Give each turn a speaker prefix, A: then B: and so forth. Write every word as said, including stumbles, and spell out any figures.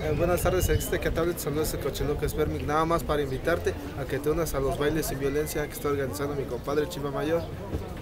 A: Eh, buenas tardes, este que te habla, te saluda ese Cocheluco Spermic, nada más para invitarte a que te unas a los bailes sin violencia que está organizando mi compadre Chiva Mayor.